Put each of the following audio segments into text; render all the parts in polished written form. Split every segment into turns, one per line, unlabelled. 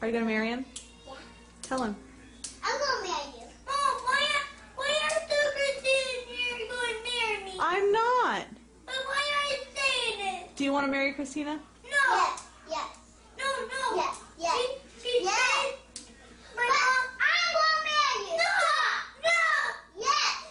Are you going to marry him?
Yeah.
Tell him.
I'm gonna marry you. Mom, why are you saying you're going to marry me?
I'm not.
But why are you saying it?
Do you want to marry Christina?
No. Yes. Yes. No. Yes. Yes. She said, but I'm gonna marry you. No. Yes.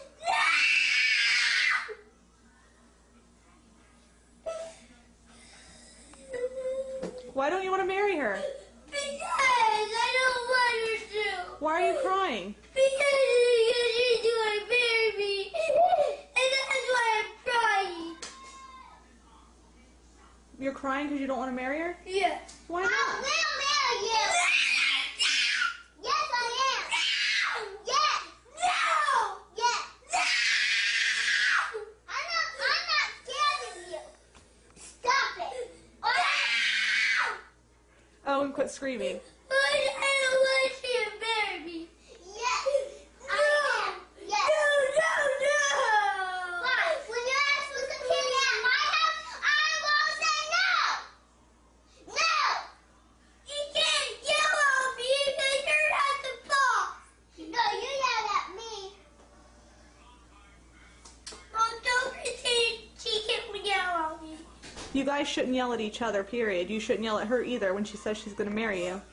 Why don't you want to marry her?
Because I don't want her to.
Why are you crying?
Because she's going to marry me. And that's why I'm crying.
You're crying because you don't want to marry her?
Yeah.
Why
I
not?
will marry you. Yes, I am. Yes. No. Yes. No. I'm not scared of you. Stop it.
Oh, and quit screaming.
But I don't want you to marry me. Yes. I am. Yes. No. Why? When your ass was a kid at my house, I won't say no. No. You can't yell at me because you're not the boss. No, you yelled at me. Mom, don't pretend she can't yell at me.
You guys shouldn't yell at each other, period. You shouldn't yell at her either when she says she's going to marry you.